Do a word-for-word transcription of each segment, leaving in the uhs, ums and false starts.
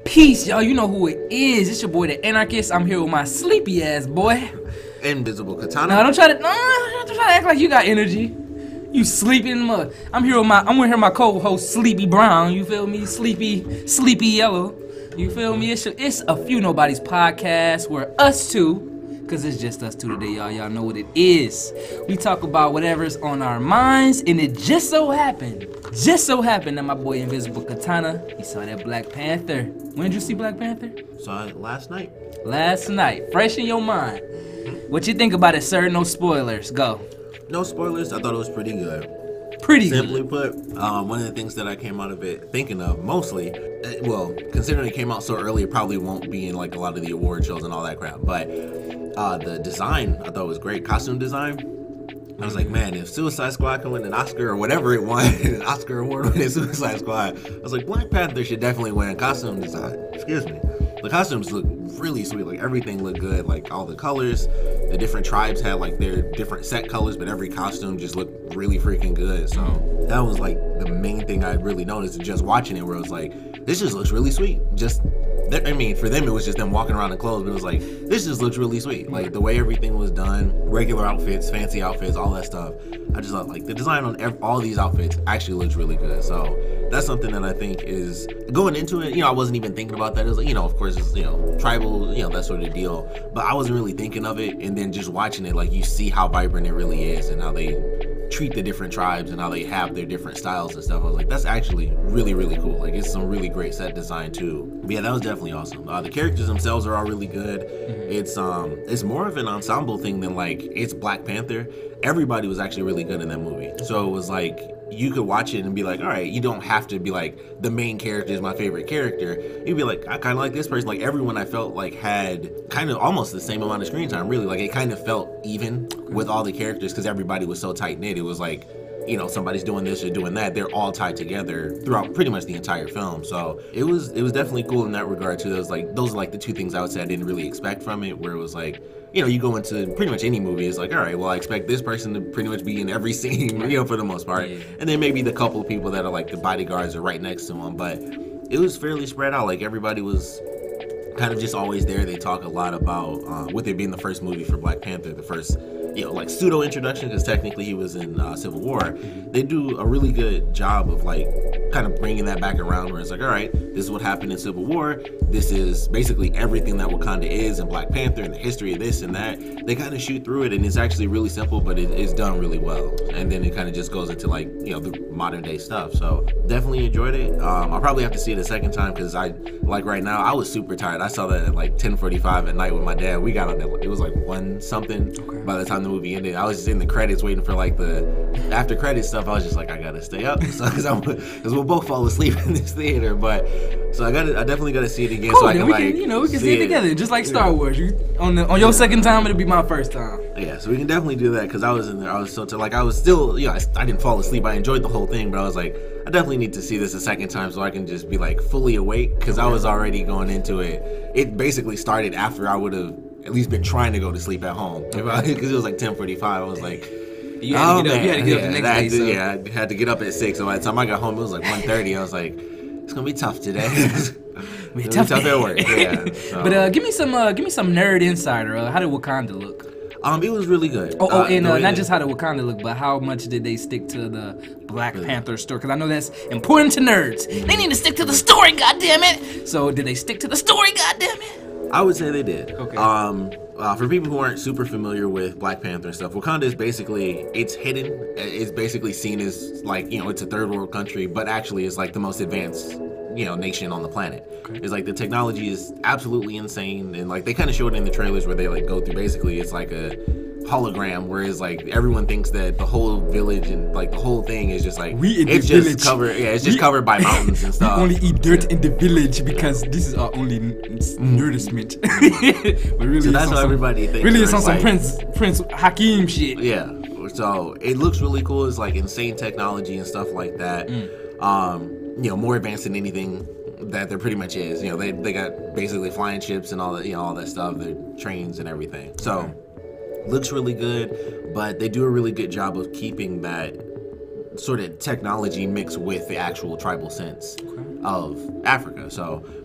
Peace, y'all. You know who it is. It's your boy, the Anarchist. I'm here with my sleepy ass boy. Invisible Katana. No, don't try to. No, don't try to act like you got energy. You sleeping mud. I'm here with my. I'm gonna hear my co-host Sleepy Brown. You feel me? Sleepy, Sleepy Yellow. You feel me? It's a, it's a few nobodies podcast where us two. Cause it's just us two today, y'all. Y'all know what it is. We talk about whatever's on our minds, and it just so happened, just so happened that my boy Invisible Katana, he saw that Black Panther. When did you see Black Panther? Saw it last night. Last night. Fresh in your mind. What you think about it, sir? No spoilers. Go. No spoilers. I thought it was pretty good. Pretty Simply good. put, um, one of the things that I came out of it thinking of mostly, uh, well, considering it came out so early, it probably won't be in like a lot of the award shows and all that crap. But uh, the design I thought was great. Costume design. I was like, man, if Suicide Squad can win an Oscar or whatever it won, an Oscar award winning Suicide Squad, I was like, Black Panther should definitely win costume design. Excuse me. The costumes look really sweet. Like everything looked good. Like all the colors, the different tribes had like their different set colors, but every costume just looked really freaking good. So that was like the main thing I really noticed just watching it, where it was like, this just looks really sweet. Just, I mean, for them it was just them walking around in clothes, but it was like, this just looks really sweet. Like the way everything was done, regular outfits, fancy outfits, all that stuff. I just thought like the design on every, all these outfits actually looks really good. So that's something that I think is going into it. You know, I wasn't even thinking about that. It was like, you know, of course, it's, you know, tribal, you know, that sort of deal. But I wasn't really thinking of it. And then just watching it, like you see how vibrant it really is and how they treat the different tribes and how they have their different styles and stuff. I was like, that's actually really, really cool. Like it's some really great set design too. But yeah, that was definitely awesome. Uh, the characters themselves are all really good. Mm-hmm. It's um, it's more of an ensemble thing than like it's Black Panther. Everybody was actually really good in that movie. So it was like, you could watch it and be like, all right, you don't have to be like, the main character is my favorite character. You'd be like, I kind of like this person. Like everyone I felt like had kind of almost the same amount of screen time, really. Like it kind of felt even with all the characters because everybody was so tight knit. It was like, you know, somebody's doing this or doing that. They're all tied together throughout pretty much the entire film. So it was it was definitely cool in that regard too. Those like those are like the two things I would say I didn't really expect from it, where it was like, you know, you go into pretty much any movie, it's like, all right, well, I expect this person to pretty much be in every scene, you know, for the most part. Yeah. And then maybe the couple of people that are like the bodyguards are right next to them. But it was fairly spread out. Like everybody was kind of just always there. They talk a lot about, uh, with it being the first movie for Black Panther, the first, you know, like pseudo introduction, because technically he was in uh, Civil War. They do a really good job of like kind of bringing that back around, where it's like, all right, this is what happened in Civil War. This is basically everything that Wakanda is in Black Panther and the history of this and that. They kind of shoot through it, and it's actually really simple, but it, it's done really well. And then it kind of just goes into like, you know, the modern day stuff. So definitely enjoyed it. Um, I'll probably have to see it a second time because I, like right now, I was super tired. I saw that at like ten forty-five at night with my dad. We got on there, it was like one something okay. By the time the movie ended. I was just in the credits waiting for like the after credits stuff. I was just like, I gotta stay up, so because we'll both fall asleep in this theater. But so I got I definitely gotta see it again. Cool, so I can we like can, you know, we can see, see it together, just like Star yeah. Wars. You on the on your yeah. second time, it'll be my first time. Yeah, so we can definitely do that because I was in there. I was so t- like I was still, you know, I, I didn't fall asleep. I enjoyed the whole thing, but I was like, I definitely need to see this a second time so I can just be like fully awake, because I was already going into it. It basically started after I would have at least been trying to go to sleep at home, because it was like ten forty-five. I was like, you had, oh, to, get up, you had to get yeah, up the next day. To, So. Yeah, I had to get up at six. So by the time I got home, it was like one thirty. I was like, it's gonna be tough today. It's be tough, tough at work. Yeah. So. But uh, give me some, uh, give me some nerd insider. Uh, how did Wakanda look? Um, it was really good. Oh, oh uh, and uh, not just how did Wakanda look, but how much did they stick to the Black really? Panther story? Because I know that's important to nerds. Mm-hmm. They need to stick to the story, goddammit! So did they stick to the story, goddammit? I would say they did. Okay. Um, uh, for people who aren't super familiar with Black Panther and stuff, Wakanda is basically, it's hidden. It's basically seen as like, you know, it's a third world country, but actually it's like the most advanced, you know, nation on the planet. Okay. It's like the technology is absolutely insane, and like they kind of show it in the trailers where they like go through, basically it's like a hologram, whereas like everyone thinks that the whole village and like the whole thing is just like, we in it's the just village. covered yeah it's just we, covered by mountains and stuff. We only eat dirt yeah. in the village because yeah. this is our only nerdisment. But really, so that's what everybody thinks. Really, it's on some like, Prince Prince Hakeem shit. Yeah. So it looks really cool. It's like insane technology and stuff like that. Mm. Um, you know, more advanced than anything that there pretty much is. You know, they they got basically flying ships and all that, you know, all that stuff, their trains and everything. So okay. Looks really good, but they do a really good job of keeping that sort of technology mixed with the actual tribal sense okay. of Africa. So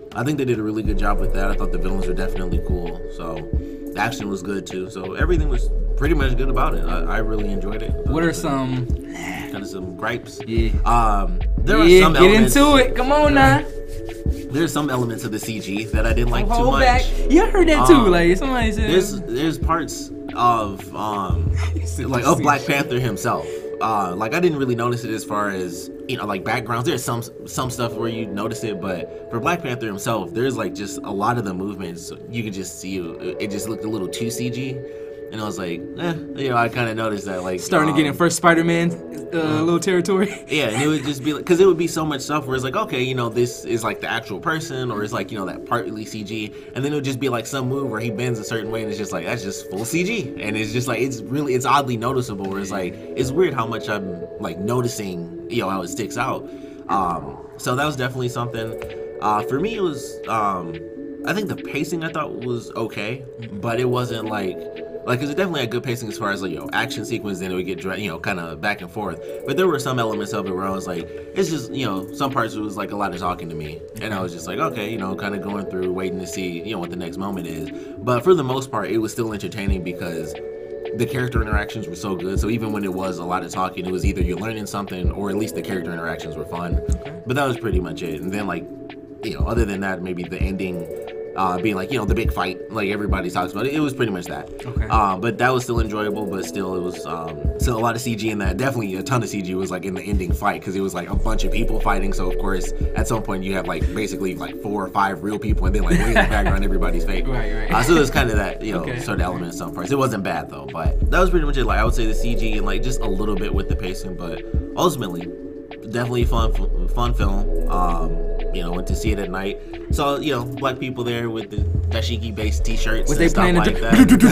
I think they did a really good job with that. I thought the villains were definitely cool. So the action was good too. So everything was pretty much good about it. I, I really enjoyed it. What are some kind of some gripes? Yeah. Um, there yeah, are some get elements, into it. Come on now. There's some elements of the C G that I didn't like Hold too much. back. Yeah, I heard that too. Um, like somebody said. There's there's parts of um like of Black Panther himself. Uh, like I didn't really notice it as far as, you know, like backgrounds. There's some some stuff where you notice it, but for Black Panther himself, there's like just a lot of the movements you could just see it, it just looked a little too C G. And I was like, eh, you know, I kind of noticed that, like starting um, to get in first Spider-Man uh, little territory. Yeah, and it would just be like, because it would be so much stuff where it's like, okay, you know, this is like the actual person, or it's like, you know, that partly C G, and then it would just be like some move where he bends a certain way, and it's just like, that's just full C G, and it's just like, it's really, it's oddly noticeable, where it's like, it's weird how much I'm like noticing, you know, how it sticks out. Um, so that was definitely something. Uh, for me, it was, um, I think the pacing I thought was okay, but it wasn't like, Like, cause it definitely had good pacing as far as like, you know, action sequence, then it would get, you know, kind of back and forth. But there were some elements of it where I was like, it's just, you know, some parts it was like a lot of talking to me. And I was just like, okay, you know, kind of going through, waiting to see, you know, what the next moment is. But for the most part, it was still entertaining because the character interactions were so good. So even when it was a lot of talking, it was either you're learning something or at least the character interactions were fun. But that was pretty much it. And then like, you know, other than that, maybe the ending, Uh, being like, you know, the big fight, like everybody talks about it. It was pretty much that. Okay. Uh, but that was still enjoyable, but still it was um, still a lot of C G in that. Definitely a ton of C G was like in the ending fight because it was like a bunch of people fighting. So of course, at some point you have like basically like four or five real people and then like way in the background everybody's fake. Right, right. Uh, so it was kind of that, you know, Okay. sort of element in some parts. It wasn't bad though, but that was pretty much it. Like I would say the C G and like just a little bit with the pacing, but ultimately definitely fun, fun film. Um, you know, went to see it at night. Saw, you know, black people there with the dashiki-based T-shirts Was and they stuff playing like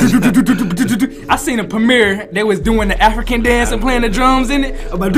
the that. I seen a premiere. They was doing the African dance and playing the drums in it. I'd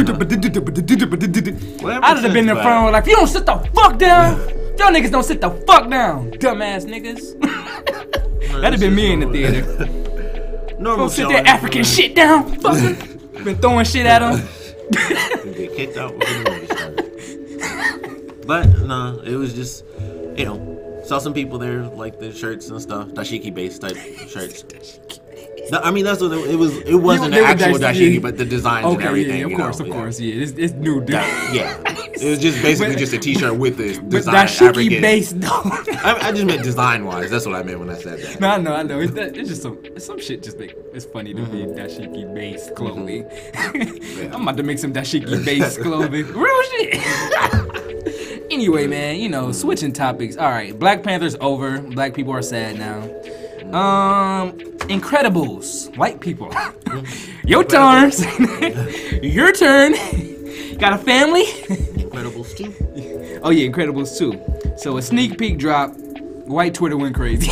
have been in the front like, if you don't sit the fuck down, y'all niggas don't sit the fuck down, dumbass niggas. That'd have been me in the theater. Normal Don't sit that African shit down, fucker. Been throwing shit at them. Get kicked out before the movie started. But no, it was just, you know, saw some people there like the shirts and stuff, dashiki based type shirts. No, I mean that's what it, it was. It wasn't They the were actual dashiki. dashiki, but the designs Okay, and everything. yeah, of you course, know, of yeah. course, yeah. It's, it's new, dude. That, yeah, it was just basically But- just a T-shirt with the But design dashiki African. based though. I, I just meant design wise. That's what I meant when I said that. No, I know, I know. It's, that, it's just some some shit. Just make it's funny to be dashiki based clothing. I'm about to make some dashiki based clothing. Real shit. Anyway, man, you know, switching topics. All right, Black Panther's over. Black people are sad now. Um, Incredibles, white people. Your turn. Your turn. Got a family? Incredibles two. Oh yeah, Incredibles two. So a sneak peek drop. White Twitter went crazy.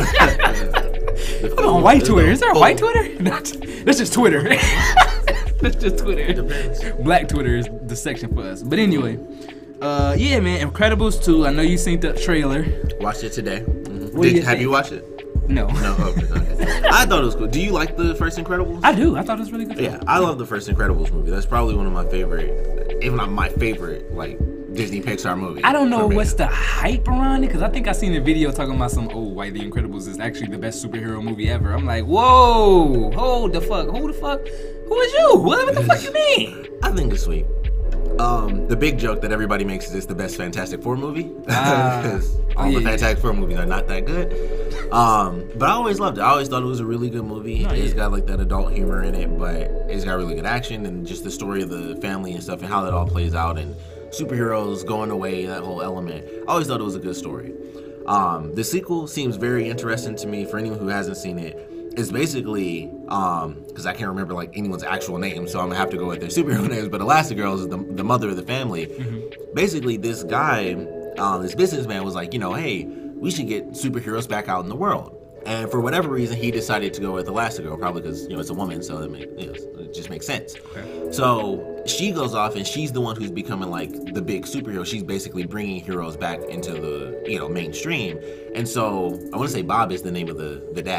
Hold on, white Twitter. Is there a white Twitter? That's, that's just Twitter. That's just Twitter. Depends. Black Twitter is the section for us. But anyway, uh, yeah, man, Incredibles two. I know you seen the trailer. Watched it today. Mhm. What do Did, you have think? you watched it? No. No. Okay, okay. I thought it was cool. Do you like the first Incredibles? I do. I thought it was really good. Yeah, I love the first Incredibles movie. That's probably one of my favorite, if not my favorite, like Disney Pixar movie. I don't know for me. what's the hype around it, because I think I seen a video talking about some, oh, why The Incredibles is actually the best superhero movie ever. I'm like, whoa, hold the fuck, who the fuck, who is you? What, what the fuck you mean? I think it's sweet. Um, the big joke that everybody makes is it's the best Fantastic Four movie. Ah. Because Oh, all yeah, the yeah. Fantastic Four movies are not that good. Um, but I always loved it. I always thought it was a really good movie. No, It's yeah. got like that adult humor in it, but it's got really good action and just the story of the family and stuff and how that all plays out and superheroes going away, that whole element. I always thought it was a good story. Um, the sequel seems very interesting to me for anyone who hasn't seen it. It's basically, um, because I can't remember like anyone's actual name, so I'm gonna have to go with their superhero names. But Elastigirl is the, the mother of the family. Mm-hmm. Basically, this guy, um, this businessman was like, you know, hey, we should get superheroes back out in the world. And for whatever reason, he decided to go with Elastigirl, probably because you know it's a woman, so it, make, you know, it just makes sense. Okay. So she goes off, and she's the one who's becoming like the big superhero. She's basically bringing heroes back into the you know mainstream. And so I want to say Bob is the name of the the dad.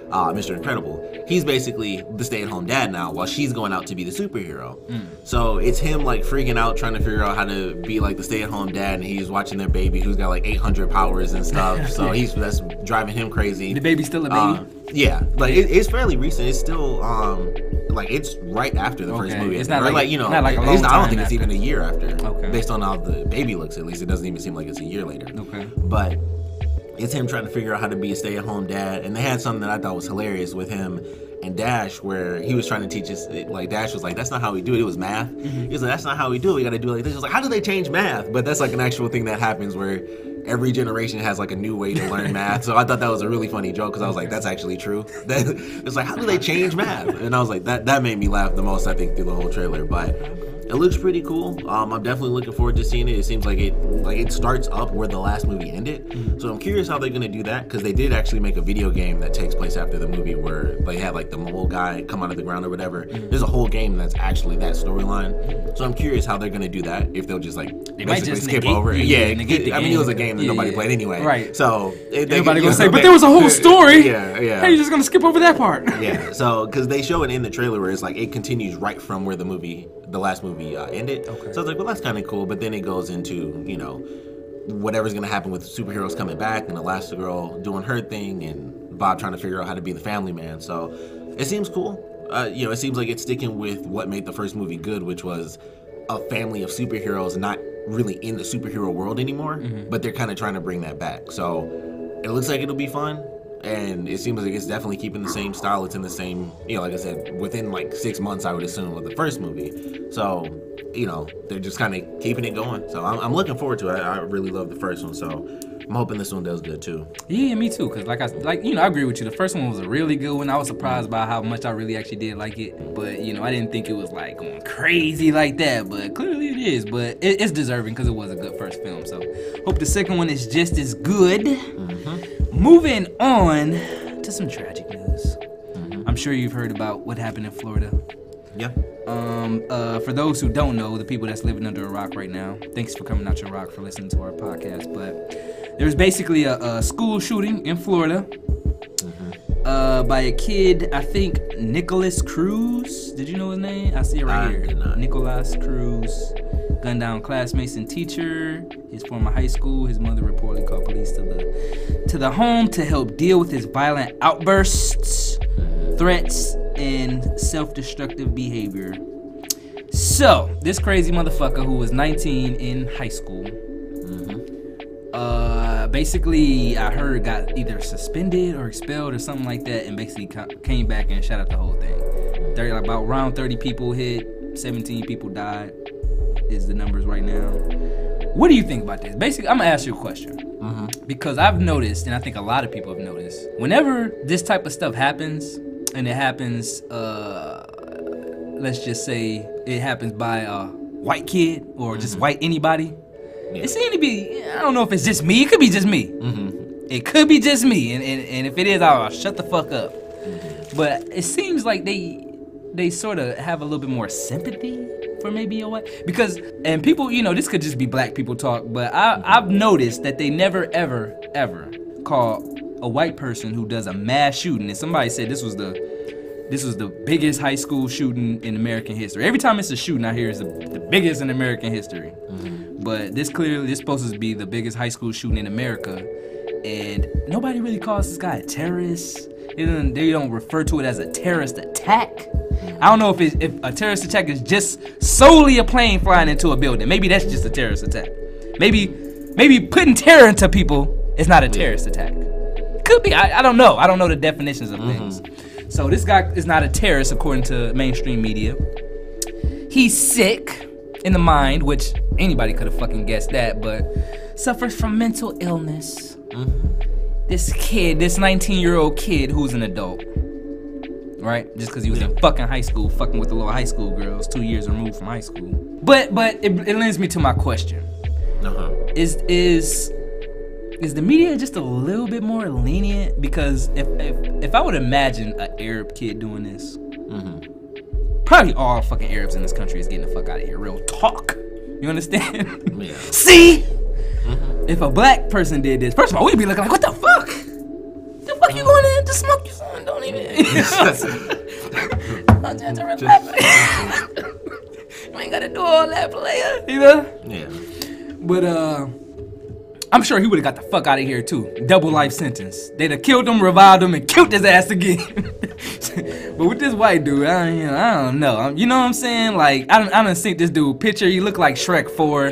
uh, Mister Incredible. He's basically the stay-at-home dad now, while she's going out to be the superhero. Mm. So it's him like freaking out, trying to figure out how to be like the stay-at-home dad, and he's watching their baby who's got like eight hundred powers and stuff. So he's that's driving him crazy. The baby's still a baby. Uh, yeah, like it, it's fairly recent. It's still um like it's right after the okay. first movie. It's not or like, like you know, not like a long I don't time think after. it's even a year after. Okay. Based on how the baby looks, at least it doesn't even seem like it's a year later. Okay. But it's him trying to figure out how to be a stay-at-home dad, and they had something that I thought was hilarious with him and Dash, where he was trying to teach us, like Dash was like, that's not how we do it, it was math. Mm-hmm. He was like, that's not how we do it, we gotta do it like this. He was like, how do they change math? But that's like an actual thing that happens where every generation has like a new way to learn math. So I thought that was a really funny joke, because I was like, that's actually true. It's like, how do they change math? And I was like, that that made me laugh the most, I think, through the whole trailer. But it looks pretty cool. Um, I'm definitely looking forward to seeing it. It seems like it like it starts up where the last movie ended. Mm-hmm. So I'm curious how they're gonna do that, because they did actually make a video game that takes place after the movie where they had like the mole guy come out of the ground or whatever. Mm-hmm. There's a whole game that's actually that storyline. Mm-hmm. So I'm curious how they're gonna do that. If they'll just like they basically might just skip negate, over it. Yeah, yeah negate the I game. mean, it was a game that yeah, nobody yeah. played anyway. Right. So it, they, everybody you gonna know, say, but they, there was a whole story. Yeah, yeah. How you just gonna skip over that part? Yeah. So because they show it in the trailer where it's like it continues right from where the movie, the last movie uh, ended. Okay. So I was like, well, that's kind of cool. But then it goes into, you know, whatever's gonna happen with superheroes coming back and Elastigirl doing her thing and Bob trying to figure out how to be the family man. So it seems cool. Uh, you know, it seems like it's sticking with what made the first movie good, which was a family of superheroes not really in the superhero world anymore, mm-hmm. but they're kind of trying to bring that back. So it looks like it'll be fun. And it seems like it's definitely keeping the same style. It's in the same, you know, like I said, within like six months, I would assume, of the first movie. So, you know, they're just kind of keeping it going. So I'm, I'm looking forward to it. I, I really love the first one. So I'm hoping this one does good too. Yeah, me too. Cause like I, like you know, I agree with you. The first one was a really good one. I was surprised by how much I really actually did like it. But you know, I didn't think it was like going crazy like that. But clearly it is. But it, it's deserving because it was a good first film. So hope the second one is just as good. Mm-hmm. Moving on to some tragic news. Mm-hmm. I'm sure you've heard about what happened in Florida. Yeah. Um. Uh. For those who don't know, the people that's living under a rock right now, thanks for coming out your rock for listening to our podcast. But there was basically a, a school shooting in Florida. Mm-hmm. Uh, by a kid, I think Nicholas Cruz. Did you know his name? I see it right I here. did not. Nicholas Cruz. Gunned down classmates and teacher. His former high school. His mother reportedly called police to the to the home to help deal with his violent outbursts, threats, and self-destructive behavior. So this crazy motherfucker who was nineteen in high school, mm-hmm. uh, basically I heard got either suspended or expelled or something like that, and basically came back and shot up the whole thing. thirty, like about around thirty people hit, seventeen people died. Is the numbers right now. What do you think about this? Basically, I'm gonna ask you a question. Mm-hmm. Because I've noticed, and I think a lot of people have noticed, whenever this type of stuff happens, and it happens, uh, let's just say it happens by a white kid or just mm-hmm. white anybody, yeah. It seems to be, I don't know if it's just me, it could be just me. Mm-hmm. It could be just me, and, and, and if it is, I'll shut the fuck up. Mm-hmm. But it seems like they they sort of have a little bit more sympathy for maybe a white, because, and people, you know, this could just be black people talk, but I, I've noticed that they never, ever, ever call a white person who does a mass shooting, and somebody said this was the, this was the biggest high school shooting in American history. Every time it's a shooting out here, it's the, the biggest in American history. Mm-hmm. But this clearly, this supposed to be the biggest high school shooting in America, and nobody really calls this guy a terrorist. They don't, they don't refer to it as a terrorist attack. I don't know if it, if a terrorist attack is just solely a plane flying into a building. Maybe that's just a terrorist attack. Maybe maybe putting terror into people is not a terrorist attack. Could be. I, I don't know. I don't know the definitions of mm-hmm. things. So this guy is not a terrorist according to mainstream media. He's sick in the mind, which anybody could have fucking guessed that, but suffers from mental illness. Mm-hmm. This kid, this nineteen-year-old kid who's an adult, right? Just because he was in fucking high school, fucking with the little high school girls, two years removed from high school. But but it, it lends me to my question. Uh-huh. Is is is the media just a little bit more lenient? Because if if, if I would imagine an Arab kid doing this, mm-hmm. probably all fucking Arabs in this country is getting the fuck out of here. Real talk. You understand? Yeah. See? Mm-hmm. If a black person did this, first of all, we'd be looking like, what the fuck? The fuck you going into to smoke you, son. Don't even. I'm just a rapper. You ain't gotta do all that, player. You know? Yeah. But uh, I'm sure he would have got the fuck out of here too. Double life sentence. They'd have killed him, revived him, and killed his ass again. But with this white dude, I, you know, I don't know. You know what I'm saying? Like, I don't, I don't think this dude. Picture, you look like Shrek four.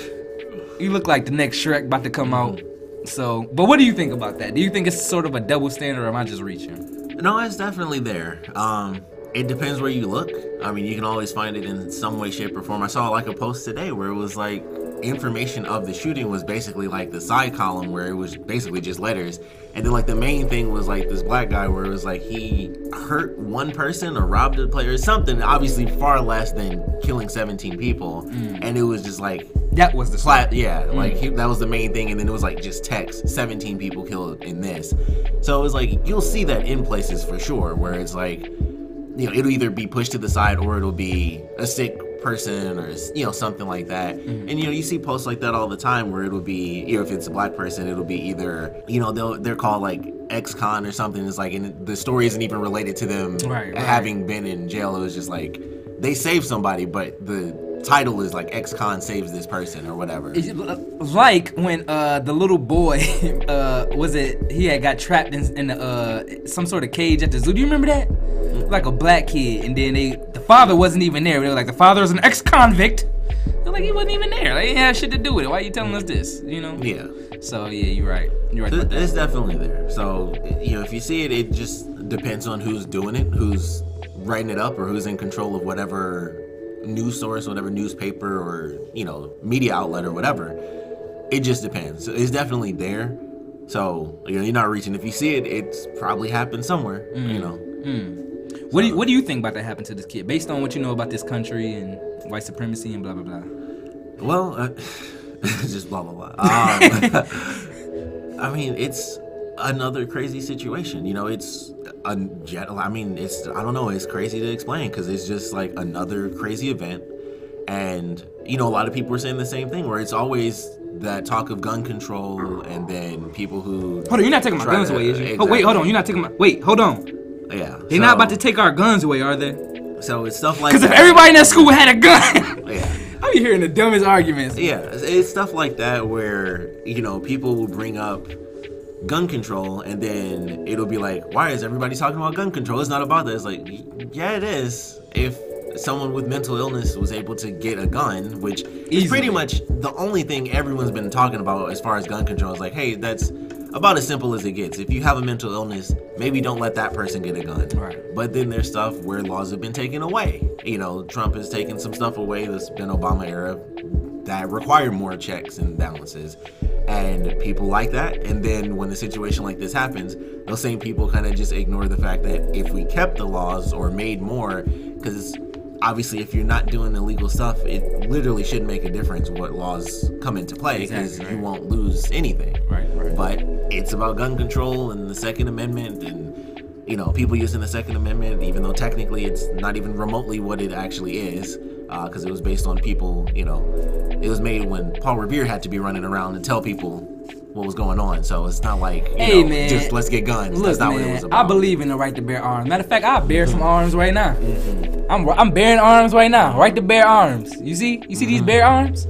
You look like the next Shrek about to come out. So, but what do you think about that? Do you think it's sort of a double standard, or am I just reaching? No, it's definitely there. Um, it depends where you look. I mean, you can always find it in some way, shape, or form. I saw like a post today where it was like information of the shooting was basically like the side column where it was basically just letters, and then like the main thing was like this black guy where it was like he hurt one person or robbed a player or something, obviously far less than killing seventeen people. Mm. And it was just like that was the flat, yeah, mm. like he, that was the main thing. And then it was like just text, seventeen people killed in this. So it was like you'll see that in places for sure where it's like, you know, it'll either be pushed to the side or it'll be a sick person or, you know, something like that. Mm-hmm. And, you know, you see posts like that all the time where it'll be, you know, if it's a black person, it'll be either, you know, they'll, they're called like ex-con or something. It's like, and the story isn't even related to them right, right. having been in jail. It was just like, they saved somebody, but the title is like ex-con saves this person or whatever. It's like when uh, the little boy, uh, was it, he had got trapped in, in the, uh, some sort of cage at the zoo. Do you remember that? Like a black kid, and then they, the father wasn't even there. They were like, the father was an ex-convict. They're like, he wasn't even there. Like, he didn't have shit to do with it. Why are you telling us this? You know? Yeah. So yeah, you're right. You're right. It, about that. It's definitely there. So, you know, if you see it, it just depends on who's doing it, who's writing it up, or who's in control of whatever news source, whatever newspaper, or, you know, media outlet or whatever. It just depends. So it's definitely there. So, you know, you're not reaching. If you see it, it's probably happened somewhere. Mm. You know. Mm. What do you, what do you think about that happened to this kid, based on what you know about this country and white supremacy and blah blah blah? Well, uh, just blah blah blah. Um, I mean, it's another crazy situation. You know, it's a jet. I mean, it's I don't know. It's crazy to explain because it's just like another crazy event, and you know, a lot of people are saying the same thing where it's always that talk of gun control, and then people who hold on, you're not taking my guns to, away, is you? Exactly. Oh wait, hold on, you're not taking my wait, hold on. Yeah, they're so, not about to take our guns away, are they? So it's stuff like because if everybody in that school had a gun, yeah, I be hearing the dumbest arguments. Yeah, it's stuff like that where you know people will bring up gun control, and then it'll be like, why is everybody talking about gun control? It's not about that. It's like, yeah, it is. If someone with mental illness was able to get a gun, which Easily. is pretty much the only thing everyone's been talking about as far as gun control, is like, hey, that's about as simple as it gets. If you have a mental illness, maybe don't let that person get a gun. Right. But then there's stuff where laws have been taken away. You know, Trump has taken some stuff away that's been Obama era that require more checks and balances. And people like that. And then when a situation like this happens, those same people kind of just ignore the fact that if we kept the laws or made more, because obviously if you're not doing illegal stuff, it literally shouldn't make a difference what laws come into play, because exactly, right. you won't lose anything. Right, right. But it's about gun control and the Second Amendment, and you know, people using the Second Amendment, even though technically it's not even remotely what it actually is, because uh, it was based on people, you know, it was made when Paul Revere had to be running around and tell people what was going on. So it's not like, you hey, know, man, just let's get guns. Look, That's not man, what it was about. I believe in the right to bear arms. Matter of fact, I bear some arms right now. Mm-hmm. I'm I'm bearing arms right now. Right to bear arms. You see? You see mm-hmm. these bear arms?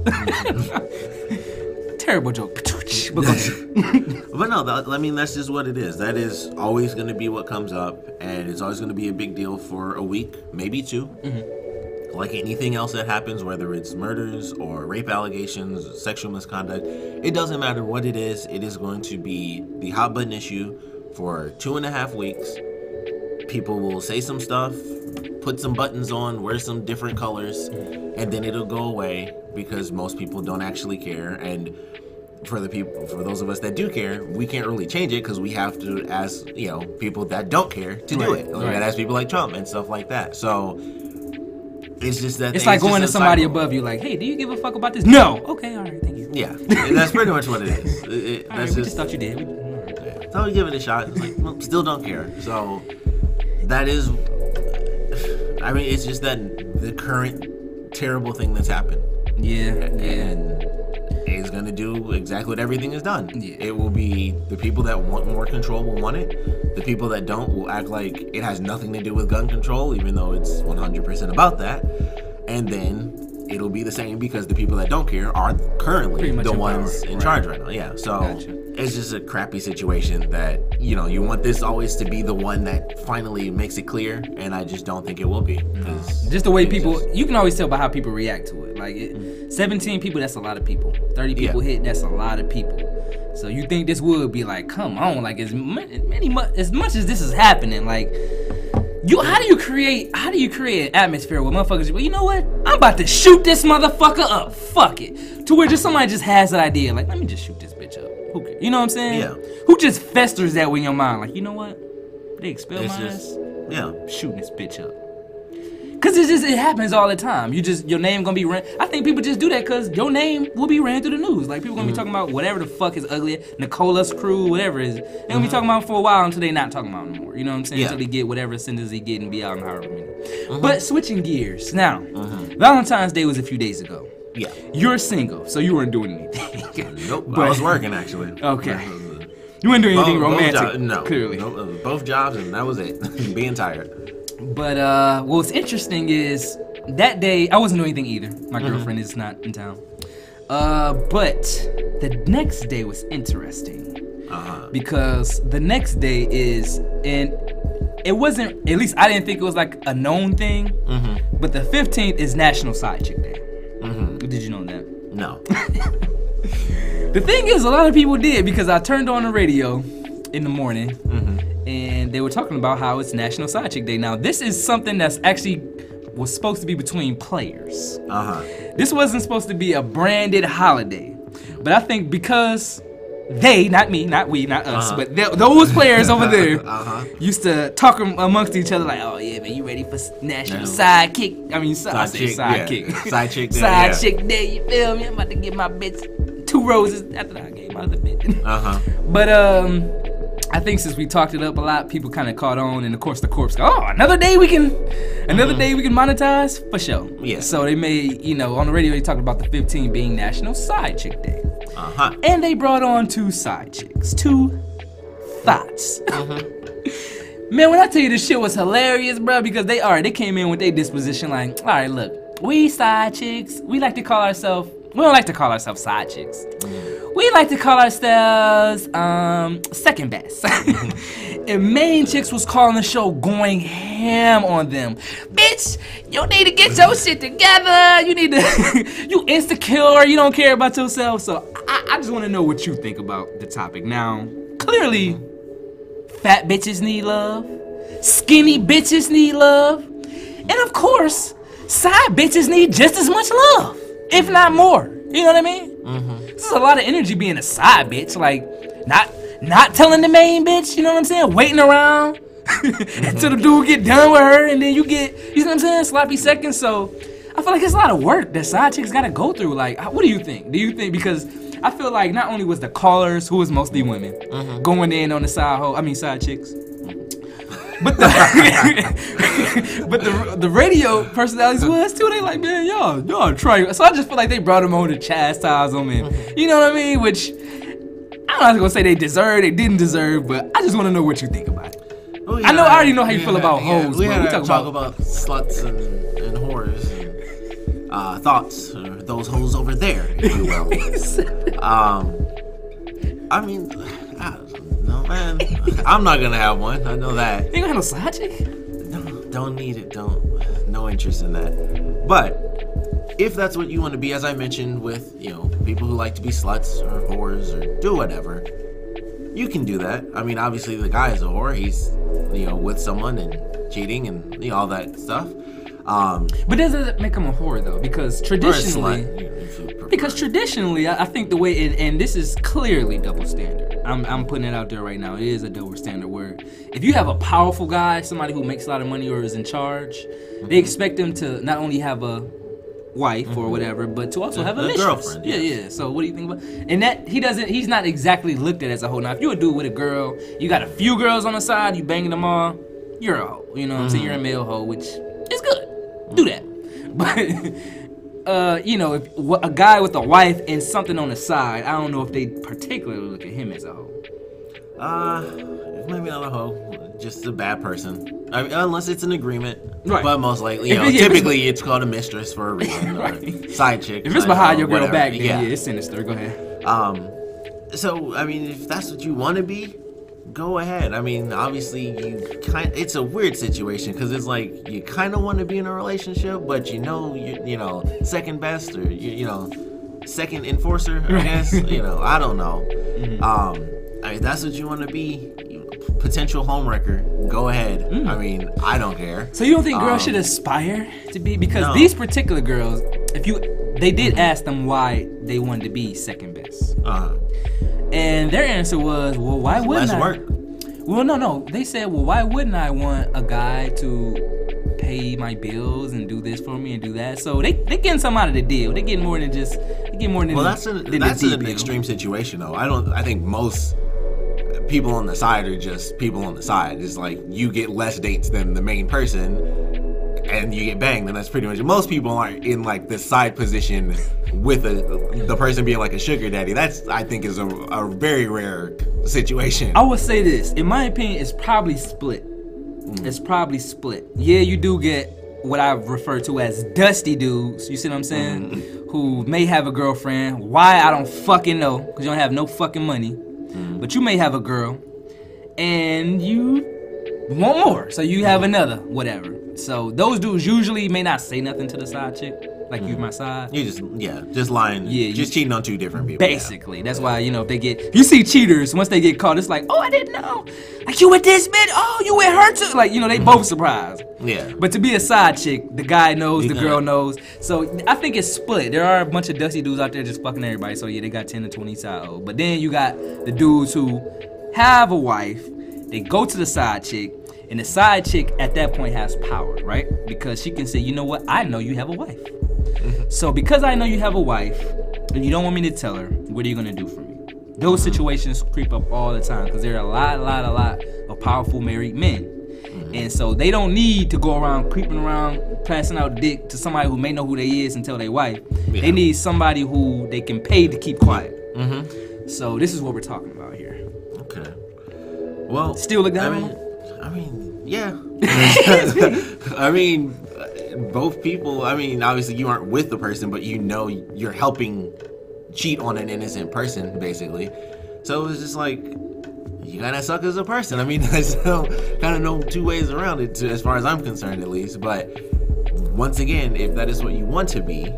Terrible joke. But no, that, I mean, that's just what it is. That is always going to be what comes up, and it's always going to be a big deal for a week, maybe two. Mm-hmm. Like anything else that happens, whether it's murders or rape allegations, sexual misconduct, it doesn't matter what it is, it is going to be the hot button issue for two and a half weeks. People will say some stuff, put some buttons on, wear some different colors, and then it'll go away because most people don't actually care. And for the people, for those of us that do care, we can't really change it because we have to ask, you know, people that don't care to do right, it. Like, right. We gotta ask people like Trump and stuff like that. So it's just that. It's thing. like it's going to somebody cycle. above you, like, hey, do you give a fuck about this? No. Okay, all right, thank you. Yeah, that's pretty much what it is. It, it, all that's right, just, we just thought you did. We, yeah. So we give it a shot. It's like, well, still don't care. So that is, I mean, it's just that the current terrible thing that's happened. Yeah, and yeah. it's gonna do exactly what everything is done. Yeah. It will be the people that want more control will want it. The people that don't will act like it has nothing to do with gun control, even though it's one hundred percent about that. And then it'll be the same because the people that don't care are currently the in ones power, in right. charge right now. Yeah, so Gotcha. it's just a crappy situation that, you know, you want this always to be the one that finally makes it clear, and I just don't think it will be. 'Cause Just the way it's people, just- you can always tell by how people react to it. Like, it, seventeen people, that's a lot of people. thirty people Yeah. hit, that's a lot of people. So you think this would be like, come on, like as many, many mu- as much as this is happening, like, you, how do you create, how do you create an atmosphere where motherfuckers, well, you know what? I'm about to shoot this motherfucker up. Fuck it. To where just somebody just has that idea, like, let me just shoot this bitch up. Who cares? You know what I'm saying? Yeah. Who just festers that way in your mind? Like, you know what? They expel It's my just, ass. yeah. Shooting this bitch up. Cause it's just, it happens all the time. You just, your name gonna be ran. I think people just do that cause your name will be ran through the news. Like people gonna be talking about whatever the fuck is ugly, Nicola's crew, whatever it is. They're gonna be talking about it for a while until they not talking about it anymore. You know what I'm saying? Yeah. Until they get whatever sentence they get and be out in however many. But switching gears now, Valentine's Day was a few days ago. Yeah. You're single, so you weren't doing anything. Nope. But- I was working actually. Okay. You weren't doing anything Both- both romantic. jo- no. clearly. Nope, it was both jobs, and that was it. Being tired. But uh, what's interesting is that day I wasn't doing anything either. My Mm-hmm. girlfriend is not in town. Uh, but the next day was interesting Uh-huh. because the next day is, and it wasn't. At least I didn't think it was like a known thing. Mm-hmm. But the fifteenth is National Side Chick Day. Mm-hmm. Did you know that? No. The thing is, a lot of people did because I turned on the radio in the morning. Mm-hmm. And they were talking about how it's National Side Chick Day. Now, this is something that's actually was supposed to be between players. Uh-huh. This wasn't supposed to be a branded holiday. But I think because they, not me, not we, not us, Uh-huh. but th- those players over there Uh-huh. used to talk am- amongst each other like, oh yeah, man, you ready for s- National Yeah. Side Kick? I mean, side, I Side say chick, side yeah. kick. Side chick day, Side yeah. chick day, you feel me? I'm about to give my bitch two roses after I gave my other bitch. Uh-huh. But um, I think since we talked it up a lot, people kind of caught on, and of course the corpse go, oh, another day we can, another day we can monetize for sure. Yeah. So they made, you know, on the radio they talked about the fifteenth being National Side Chick Day, Uh-huh. and they brought on two side chicks, two thoughts. Man, when I tell you this shit was hilarious, bro, because they are, they came in with their disposition like, all right, look, we side chicks, we like to call ourselves, we don't like to call ourselves side chicks. We like to call ourselves um, second best. And main chicks was calling the show going ham on them. Bitch, you need to get your shit together. You need to, you insecure, you don't care about yourself. So I, I just want to know what you think about the topic. Now, clearly, fat bitches need love. Skinny bitches need love. And of course, side bitches need just as much love, if not more. You know what I mean? Mm-hmm. This is a lot of energy being a side bitch, like not not telling the main bitch, you know what I'm saying? Waiting around until the dude get done with her, and then you get, you know what I'm saying? Sloppy seconds. So I feel like it's a lot of work that side chicks gotta go through. Like, what do you think? Do you think, because I feel like not only was the callers, who was mostly women, Mm-hmm. going in on the side hoe, I mean side chicks. But the but the the radio personalities was too. They like, man, y'all y'all try. So I just feel like they brought them on to chastise them, and you know what I mean. Which I'm not gonna say they deserve, they didn't deserve, but I just want to know what you think about it. Oh, I know- I already know how you we feel had- about yeah, hoes, We but had we to talk talk about- about, sluts and, and whores and uh, thoughts, or those hoes over there, if you will. um, I mean, I don't know, man. I'm not gonna have one. I know that. You gonna have no side chick? No, don't need it. Don't. No interest in that. But if that's what you want to be, as I mentioned, with, you know, people who like to be sluts or whores or do whatever, you can do that. I mean, obviously the guy is a whore. He's, you know, with someone and cheating and, you know, all that stuff. Um, But does it make them a whore though? Because or a traditionally, slut, you know, if you prefer. because traditionally, I, I think the way, and, and this is clearly double standard. I'm, I'm putting it out there right now. It is a double standard where if you have a powerful guy, somebody who makes a lot of money or is in charge, Mm-hmm. they expect them to not only have a wife or whatever, but to also A- have a, a mistress. girlfriend, Yeah, yes. yeah. So what do you think about? And that he doesn't. He's not exactly looked at as a hoe. Now, if you're a dude with a girl, you got a few girls on the side, you banging them all, you're a hoe. You know what I'm saying? You're a male hoe, which is good. Do that. But uh, you know, if wh- a guy with a wife and something on the side, I don't know if they particularly look at him as a hoe. Uh, maybe not a hoe, just a bad person. I mean, unless it's an agreement. Right. But most likely, you If know, it- yeah, if it's- typically it's called a mistress for a reason, Right. or side chick. If it's side behind hoe, your girl whatever. back, then yeah. it's sinister. Go ahead. Um, so I mean, if that's what you want to be, go ahead. I mean, obviously, you kind. It's a weird situation because it's like you kind of want to be in a relationship, but you know, you you know, second best or you, you know, second enforcer. I guess you know. I don't know. Mm-hmm. Um, I mean, that's what you want to be. You, potential homewrecker. Go ahead. Mm. I mean, I don't care. So you don't think girls Um, should aspire to be? Because no. these particular girls, if you, they did ask them why they wanted to be second best, Uh, and their answer was, well, why wouldn't less I? work. Well, no, no. They said, well, why wouldn't I want a guy to pay my bills and do this for me and do that? So they they getting something out of the deal. They getting more than just they get more than Well, that's an than that's the an deal. extreme situation, though. I don't. I think most people on the side are just people on the side. It's like you get less dates than the main person, and you get banged. And that's pretty much. Most people aren't in like this side position with a, the person being like a sugar daddy. That's I think is a, a very rare situation. I would say this. In my opinion, it's probably split. It's probably split. Yeah, you do get what I refer to as dusty dudes. You see what I'm saying? Who may have a girlfriend. Why? I don't fucking know. Because you don't have no fucking money. But you may have a girl. And you want more. So you have another whatever. So those dudes usually may not say nothing to the side chick. Like you my side. You just yeah, just lying. Yeah, you- just cheating on two different people. Basically, that's why, you know, if they get, if you see cheaters, once they get caught, it's like, oh, I didn't know. Like, you with this bitch? Oh, you with her too? Like, you know, they both surprised. Yeah. But to be a side chick, the guy knows, You the know. girl knows. So I think it's split. There are a bunch of dusty dudes out there just fucking everybody. So yeah, they got ten to twenty side hoe. But then you got the dudes who have a wife, they go to the side chick, and the side chick at that point has power, right? Because she can say, you know what? I know you have a wife. So because I know you have a wife and you don't want me to tell her, what are you gonna do for me? Those situations creep up all the time because there are a lot, a lot, a lot of powerful married men. And so they don't need to go around creeping around, passing out dick to somebody who may know who they is and tell their wife. Yeah. They need somebody who they can pay to keep quiet. Mm-hmm. So this is what we're talking about here. Okay. Well, Still look down I on mean, him? I mean, yeah. I mean, both people. I mean, obviously you aren't with the person, but you know you're helping cheat on an innocent person, basically. So it's just like you gotta suck as a person. I mean, there's no kind of no two ways around it, to, as far as I'm concerned, at least. But once again, if that is what you want to be,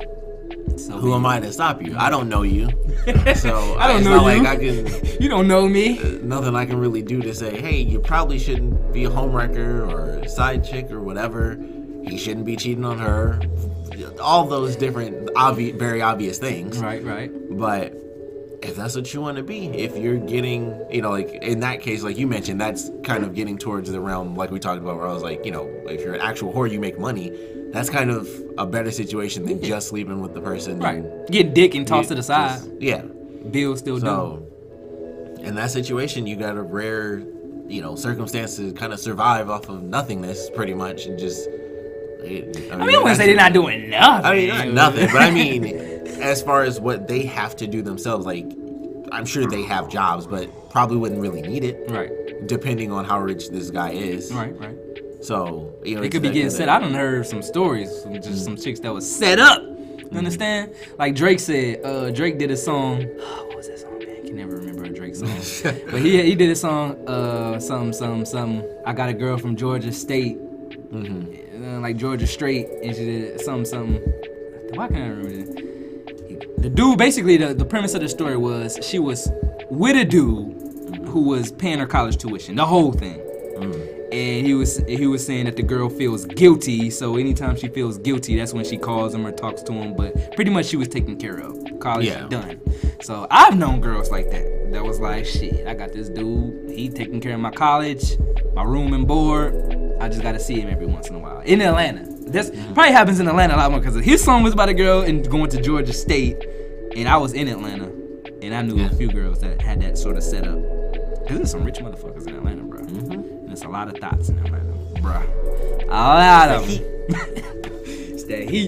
So who am I to stop you? I don't know you, so I don't it's know not you. like I can. You don't know me. Nothing I can really do to say, hey, you probably shouldn't be a homewrecker or a side chick or whatever. He shouldn't be cheating on her. All those different, obvious, very obvious things. Right, right. But if that's what you want to be, if you're getting, you know, like in that case, like you mentioned, that's kind of getting towards the realm, like we talked about, where I was like, you know, if you're an actual whore, you make money. That's kind of a better situation than just sleeping with the person. Right. and Get dick and tossed to the just- side. Yeah. Bill still due. So, in that situation, you got a rare, you know, circumstance to kind of survive off of nothingness, pretty much, and just. I mean, I mean, I wouldn't say they're not doing nothing. I mean, not nothing, but I mean, as far as what they have to do themselves, like, I'm sure they have jobs, but probably wouldn't really need it, Right, depending on how rich this guy is. right, right. So, you know, They it's could be that- getting that- set. I done heard some stories, some, just some chicks that was set up. You understand? Like Drake said, uh, Drake did a song. What was that song, man? I can never remember a Drake song. But he he did a song, uh, something, something, something. I got a girl from Georgia State, uh, like Georgia Straight, and she did something, something. Why can't I remember that? The dude, basically, the, the premise of the story was she was with a dude who was paying her college tuition, the whole thing. And he was he was saying that the girl feels guilty, so anytime she feels guilty, that's when she calls him or talks to him. But pretty much she was taken care of. College Yeah. done. So I've known girls like that. That was like, shit, I got this dude. He taking care of my college, my room and board. I just gotta see him every once in a while. In Atlanta. That's probably happens in Atlanta a lot more because his song was about a girl and going to Georgia State, and I was in Atlanta, and I knew Yeah. a few girls that had that sort of setup. Cause there's some rich motherfuckers in Atlanta, bro. And there's a lot of thoughts in Atlanta, bruh. A lot of them. It's that heat.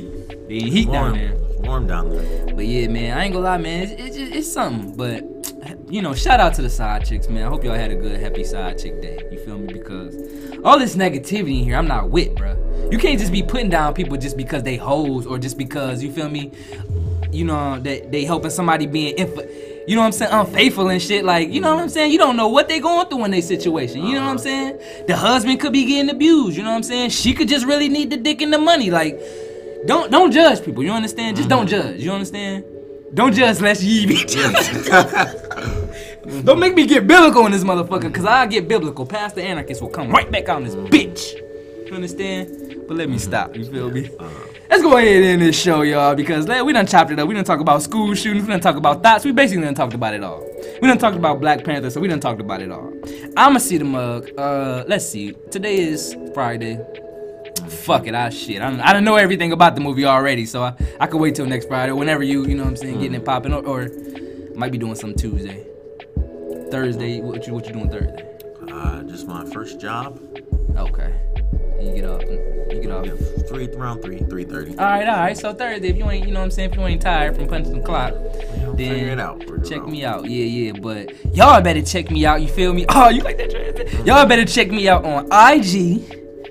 The heat warm, down there. Warm down there. But yeah, man, I ain't gonna lie, man. It's, it's, just, it's something. But, you know, shout out to the side chicks, man. I hope y'all had a good, happy side chick day. You feel me? Because all this negativity in here, I'm not with, bro. You can't just be putting down people just because they hoes or just because, you feel me, you know, that they helping somebody being, inf- you know what I'm saying, unfaithful and shit. Like, you know what I'm saying? You don't know what they going through in their situation. You know what I'm saying? The husband could be getting abused. You know what I'm saying? She could just really need the dick and the money. Like, don't don't judge people. You understand? Just don't judge. You understand? Don't judge lest ye be judged. Don't make me get biblical in this motherfucker, because I get biblical. Pastor Anarchist will come right back on this bitch. You understand? But let me stop. You feel me? Let's go ahead and end this show, y'all, because we done chopped it up. We done talk about school shootings. We done talk about thoughts. We basically done talked about it all. We done talked about Black Panther, so we done talked about it all. I'ma see the mug. Uh, let's see. Today is Friday. Fuck it, I shit. I don't, I don't know everything about the movie already, so I, I could wait till next Friday, whenever you, you know what I'm saying, getting it popping, or, or might be doing some Tuesday. Thursday, what you what you doing Thursday? Uh, just my first job. Okay. You get up, you get off. Yeah, three around three, three thirty. All right, all right. So Thursday, if you ain't, you know what I'm saying, if you ain't tired from punching the clock, We'll then figure it out. Figure it check out. me out. Yeah, yeah. But y'all better check me out. You feel me? Oh, you like that transition? Y'all better check me out on I G,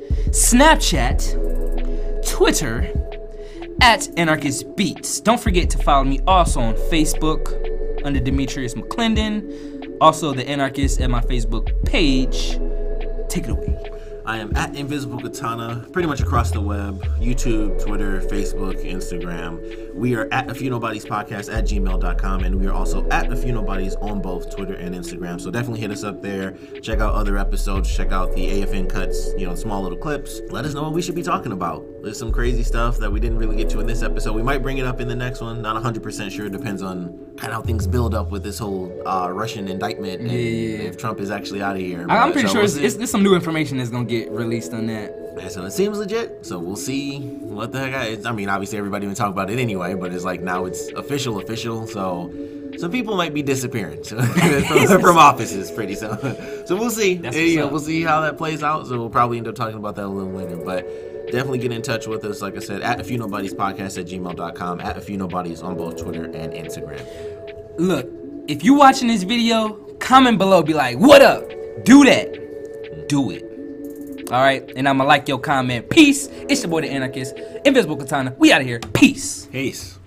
Snapchat, Twitter, at Anarchist Beats. Don't forget to follow me also on Facebook under Demetrius McClendon. Also, the Anarchist at my Facebook page. Take it away. I am at Invisible Katana, pretty much across the web, YouTube, Twitter, Facebook, Instagram. We are at A Few Nobodies Podcast at gmail dot com, and we are also at A Few Nobodies on both Twitter and Instagram. So definitely hit us up there. Check out other episodes. Check out the A F N cuts, you know, small little clips. Let us know what we should be talking about. There's some crazy stuff that we didn't really get to in this episode. We might bring it up in the next one. Not one hundred percent sure. It depends on kind of how things build up with this whole uh, Russian indictment and Yeah, yeah, yeah. if Trump is actually out of here. I- I'm But- pretty so sure we'll it's, see. it's, there's some new information that's gonna get released on that. Yeah, so it seems legit, so we'll see what the heck I, it's, I mean, obviously everybody would talk about it anyway, but it's like now it's official, official, so some people might be disappearing so, from, from offices pretty soon. So we'll see. That's Yeah, what's yeah, up. we'll see how that plays out, so we'll probably end up talking about that a little later, but definitely get in touch with us, like I said, at A Few Nobodies Podcast at gmail dot com, at A Few Nobodies on both Twitter and Instagram. Look, if you watching this video, comment below, be like, what up? Do that. Do it. All right? And I'm going to like your comment. Peace. It's your boy, the Anarchist. Invisible Katana. We out of here. Peace. Peace.